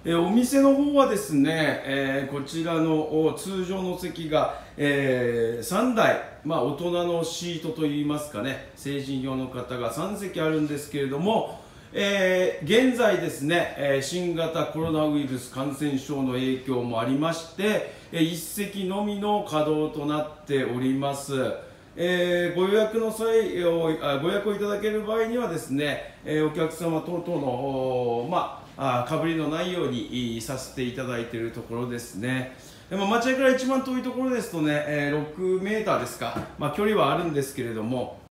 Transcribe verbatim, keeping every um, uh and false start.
えお店の方はですね、えーこちらの通常の席が、えーさんだい、まあ、大人のシートといいますかね、成人用の方がさんせきあるんですけれども、えー現在ですね、えー新型コロナウイルス感染症の影響もありまして、えーいっせきのみの稼働となっております。えーご予約の際をあご予約をいただける場合にはですね、えーお客様等々のおまあ、あかぶりのないようにいさせていただいているところですね。でも町屋から一番遠いところですとね、えーろくメーターですか、まあ、距離はあるんですけれども、